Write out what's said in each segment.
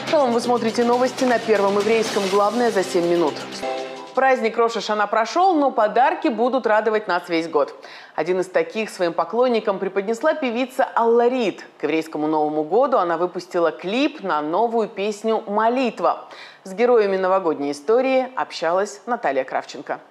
Шалом, вы смотрите новости на Первом еврейском. Главное за 7 минут. Праздник Рош ха-Шана прошел, но подарки будут радовать нас весь год. Один из таких своим поклонникам преподнесла певица Алла Рид. К еврейскому Новому году она выпустила клип на новую песню «Молитва». С героями новогодней истории общалась Наталья Кравченко.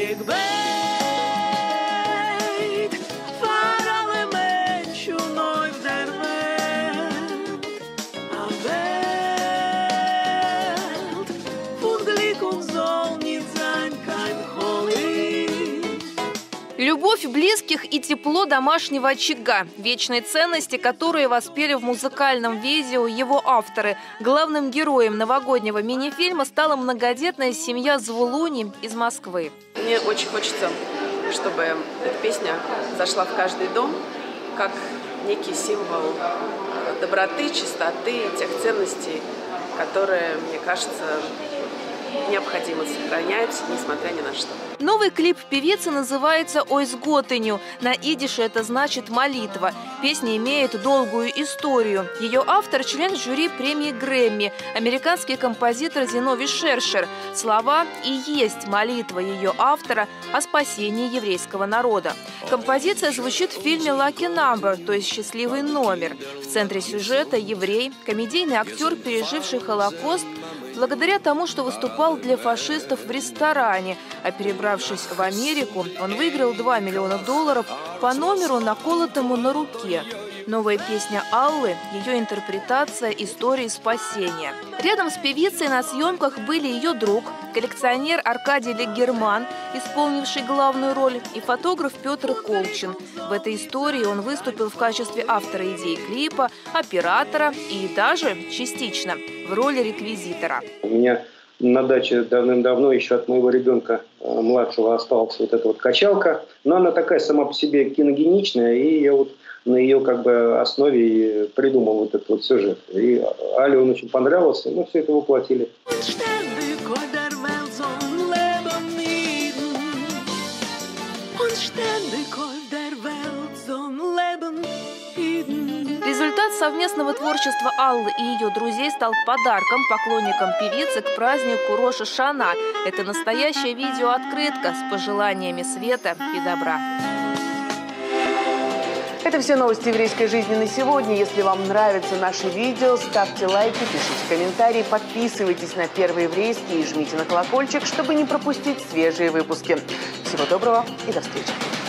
Любовь близких и тепло домашнего очага – вечные ценности, которые воспели в музыкальном видео его авторы. Главным героем новогоднего мини-фильма стала многодетная семья Звулуни из Москвы. Мне очень хочется, чтобы эта песня зашла в каждый дом, как некий символ доброты, чистоты, тех ценностей, которые, мне кажется, необходимо сохранять, несмотря ни на что. Новый клип певицы называется «Ойс Готеню». На идише это значит «молитва». Песня имеет долгую историю. Ее автор – член жюри премии Грэмми, американский композитор Зиновий Шершер. Слова и есть молитва ее автора о спасении еврейского народа. Композиция звучит в фильме «Lucky Number», то есть «Счастливый номер». В центре сюжета еврей, комедийный актер, переживший Холокост, благодаря тому, что выступал для фашистов в ресторане, а перебравшись в Америку, он выиграл $2 миллиона по номеру, наколотому на руке. Новая песня Аллы – ее интерпретация истории спасения. Рядом с певицей на съемках были ее друг, коллекционер Аркадий Легерман, исполнивший главную роль, и фотограф Петр Колчин. В этой истории он выступил в качестве автора идеи клипа, оператора и даже, частично, в роли реквизитора. У меня на даче давным-давно еще от моего ребенка младшего осталась вот эта вот качалка. Но она такая сама по себе киногеничная, и я вот на ее основе придумал вот этот вот сюжет. И Але он очень понравился, мы все это воплотили. Результат совместного творчества Аллы и ее друзей стал подарком поклонникам певицы к празднику Рош ха-Шана. Это настоящая видеооткрытка с пожеланиями света и добра. Это все новости еврейской жизни на сегодня. Если вам нравятся наши видео, ставьте лайки, пишите комментарии, подписывайтесь на Первый еврейский и жмите на колокольчик, чтобы не пропустить свежие выпуски. Всего доброго и до встречи.